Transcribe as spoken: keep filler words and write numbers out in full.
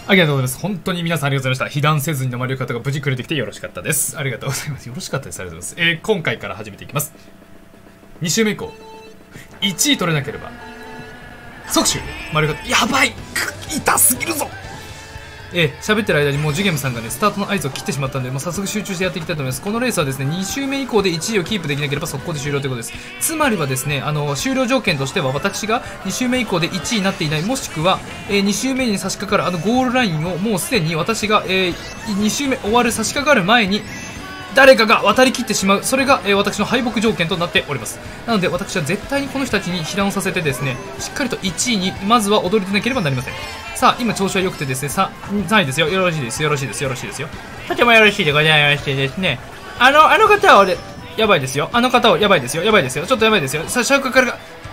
ありがとうございます。本当に皆さんありがとうございました。被弾せずに飲まれる方が無事来れてきてよろしかったです。ありがとうございます。よろしかったです。ありがとうございます。えー、今回から始めていきます。に週目以降、いちい取れなければ、即終丸方、やばい痛すぎるぞ。えー、喋ってる間にもうジュゲムさんがね、スタートの合図を切ってしまったので、もう早速集中してやっていきたいと思います。このレースはですね、に週目以降でいちいをキープできなければ速攻で終了ということです。つまりはですね、あの、終了条件としては、私がに週目以降でいちいになっていない、もしくは、えー、に週目に差し掛かるあのゴールラインを、もうすでに私が、えー、に週目終わる差し掛かる前に、誰かが渡り切ってしまう。それが、えー、私の敗北条件となっております。なので、私は絶対にこの人たちに被弾をさせてですね、しっかりといちいに、まずは踊り出なければなりません。さあ、今調子は良くてですね、さ、さんいですよ。よろしいです。よろしいです。よろしいですよ。とてもよろしいでございましてですね。あの、あの方は俺、やばいですよ。あの方はやばいですよ。やばいですよ。ちょっとやばいですよ。さ、消化からが、